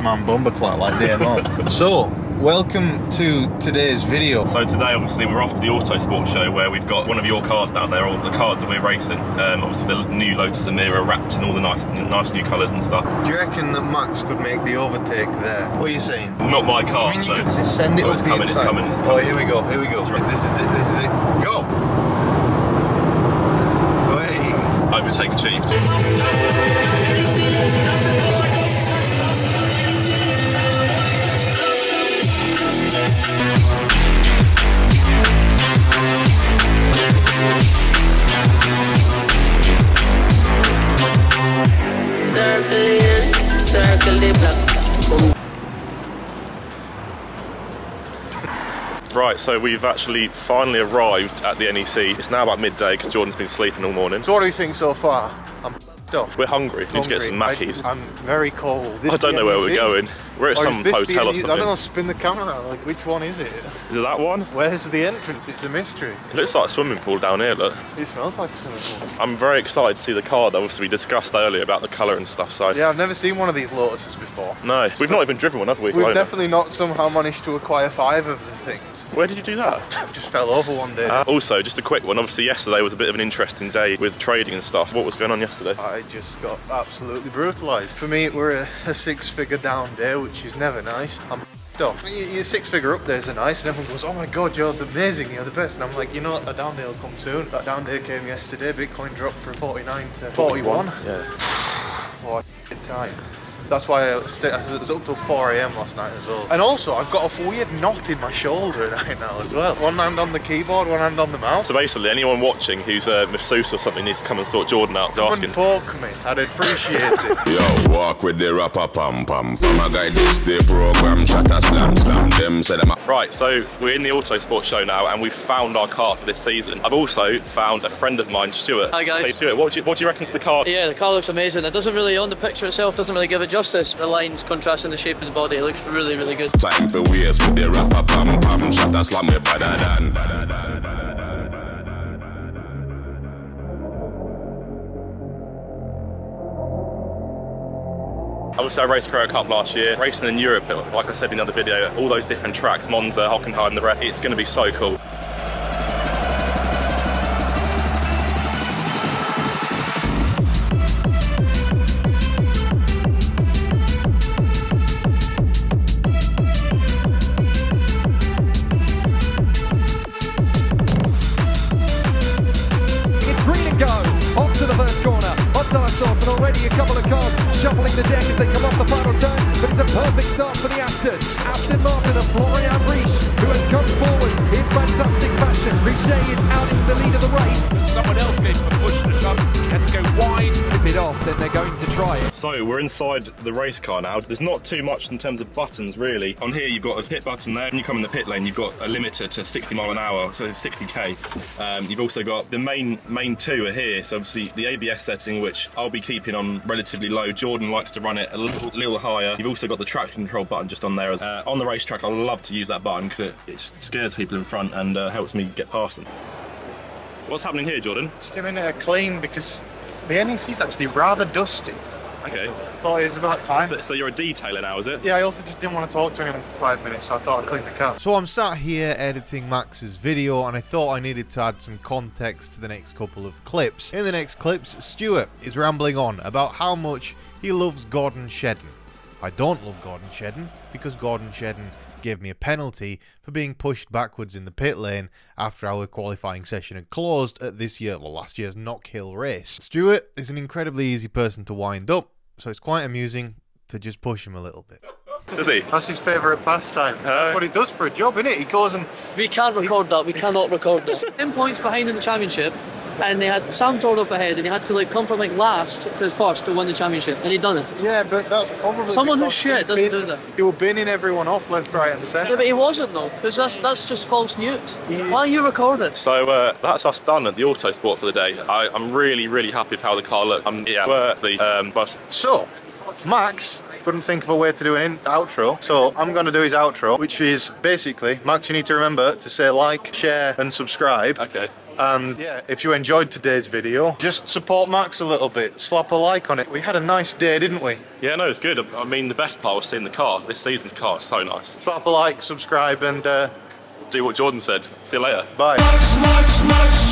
man bumper clock like day and night. So, welcome to today's video. So today, obviously, we're off to the Autosport show where we've got one of your cars down there, all the cars that we're racing. Obviously, the new Lotus Emira wrapped in all the nice new colours and stuff. Do you reckon that Max could make the overtake there? What are you saying? Not my car. I mean, you so. could send it up it's the coming, inside. it's coming. Oh, here we go. Right, this is it. Go! Hey. Overtake achieved. Circle the block. Right, so we've actually finally arrived at the NEC. It's now about midday because Jordan's been sleeping all morning. So what do you think so far? I'm off. We're hungry. We need to get some Mackies. I'm very cold. I don't know where we're going. We're at some hotel or something. I don't know, spin the camera. Like, which one is it? Is it that one? Where's the entrance? It's a mystery. It looks like a swimming pool down here, look. It smells like a swimming pool. I'm very excited to see the car that obviously we discussed earlier about the colour and stuff, so... Yeah, I've never seen one of these Lotuses before. No, we've not even driven one, have we? We've definitely not somehow managed to acquire 5 of the things. Where did you do that? Just fell over one day. Also, just a quick one, obviously yesterday was a bit of an interesting day with trading and stuff. What was going on yesterday? I just got absolutely brutalised. For me, we're a 6-figure down day, which is never nice. I'm off. Your 6-figure up days are nice, and everyone goes, "Oh my god, you're amazing, you're the best." And I'm like, you know what, a down day will come soon. That down day came yesterday. Bitcoin dropped from 49 to 41. Yeah. What a time. That's why I was up till 4 AM last night as well. And also, I've got a weird knot in my shoulder right now as well. One hand on the keyboard, one hand on the mouse. So basically, anyone watching who's a masseuse or something needs to come and sort Jordan out. Come and poke me, I'd appreciate it. Yo, walk with the rapper pam pam. From a guy this day program, shut a slam them say them. Right, so we're in the Autosport show now, and we've found our car for this season. I've also found a friend of mine, Stuart. Hi guys. Hey Stuart, what do you reckon to the car? Yeah, the car looks amazing. It doesn't really, on the picture itself, doesn't really give it justice. The lines contrasting the shape of the body, it looks really, really good. Time for waste with the rapper pam pam. Shut a slam me better than. Obviously, I raced Carrera Cup last year, racing in Europe, like I said in the other video, all those different tracks, Monza, Hockenheim, the rest. It's going to be so cool. And already a couple of cars shuffling the deck as they come off the final turn, but it's a perfect start for the Aston Martin and Florian Riesch, who has come forward in fantastic fashion. Riesch is out in the lead of the race. But someone else gave him a push to the shove, had to go wide. Rip it off, then they're going to try it. So we're inside the race car now. There's not too much in terms of buttons really. On here you've got a pit button there. When you come in the pit lane, you've got a limiter to 60 mile an hour, so 60k. You've also got the main two are here. So obviously the ABS setting, which I'll be keeping on relatively low. Jordan likes to run it a little higher. You've also got the traction control button just on there. On the racetrack, I love to use that button because it scares people in front and helps me get past them. What's happening here, Jordan? Just giving it a clean because the NEC is actually rather dusty. Okay. Thought it was about time. So you're a detailer now, is it? Yeah, I also just didn't want to talk to anyone for 5 minutes, so I thought I'd clean the car. So I'm sat here editing Max's video, and I thought I needed to add some context to the next couple of clips. In the next clips, Stuart is rambling on about how much he loves Gordon Shedden. I don't love Gordon Shedden because Gordon Shedden gave me a penalty for being pushed backwards in the pit lane after our qualifying session had closed at last year's Knock Hill race. Stuart is an incredibly easy person to wind up, so it's quite amusing to just push him a little bit. Does he? That's his favourite pastime. That's what he does for a job, isn't it? He goes and... We can't record that, we cannot record that. 10 points behind in the championship, and they had Sam Tordoff ahead, and he had to come from last to first to win the championship, and he done it. Yeah, but that's probably someone who's shit doesn't do that. He was binning everyone off left, right and centre. Yeah, but he wasn't though, because that's just false news. Why are you recording? So that's us done at the Autosport for the day. I'm really happy with how the car looked. So, Max couldn't think of a way to do an outro, so I'm going to do his outro, which is basically, Max, you need to remember to say like, share and subscribe. Okay. And yeah, if you enjoyed today's video, just support Max a little bit, slap a like on it. We had a nice day, didn't we? Yeah, no, it's good. I mean, the best part was seeing the car. This season's car is so nice. Slap a like, subscribe, and do what Jordan said. See you later. Bye.